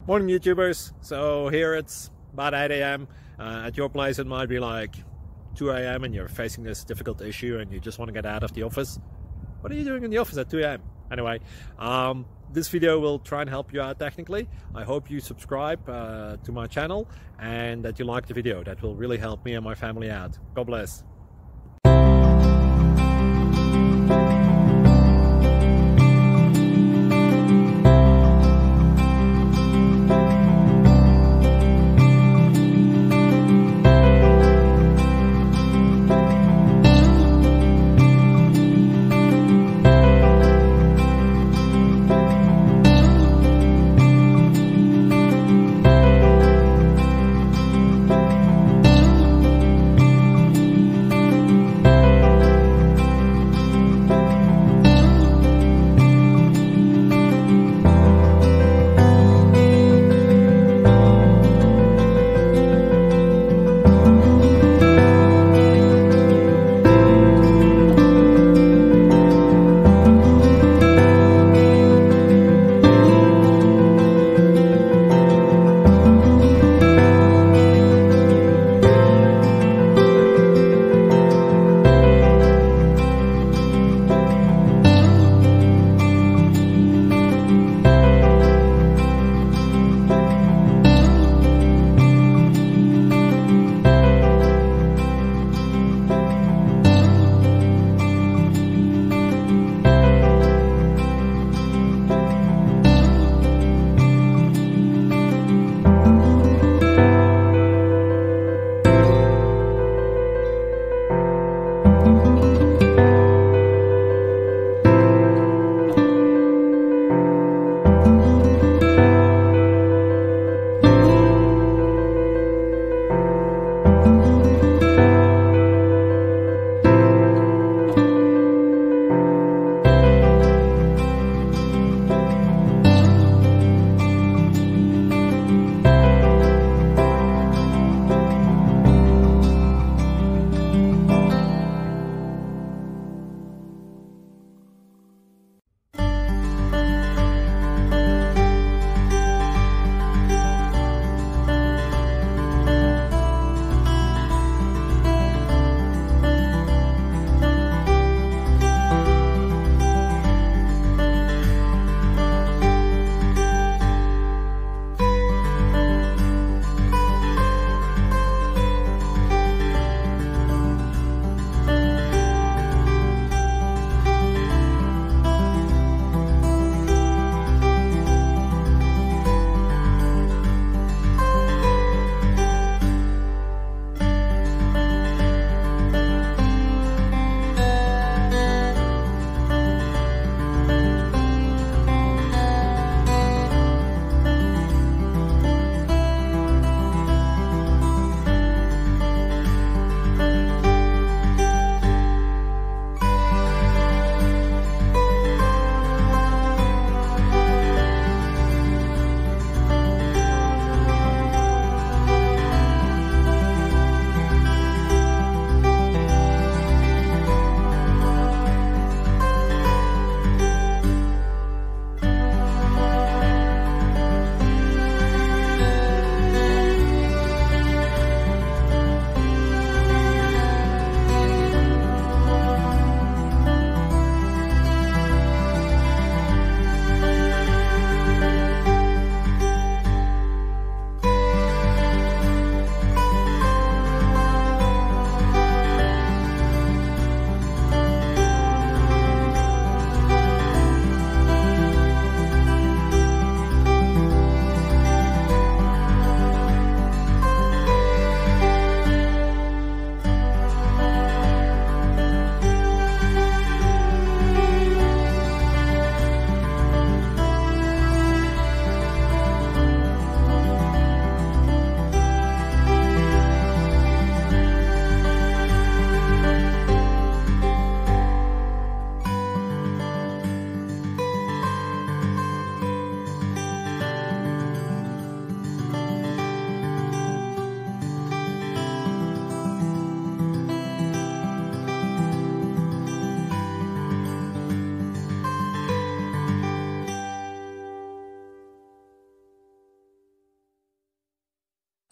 Morning YouTubers. So here it's about 8 a.m. At your place it might be like 2 a.m. and you're facing this difficult issue and you just want to get out of the office. What are you doing in the office at 2 a.m.? Anyway, this video will try and help you out technically. I hope you subscribe to my channel and that you like the video. That will really help me and my family out. God bless.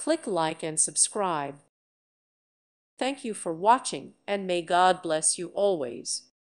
Click like and subscribe. Thank you for watching, and may God bless you always.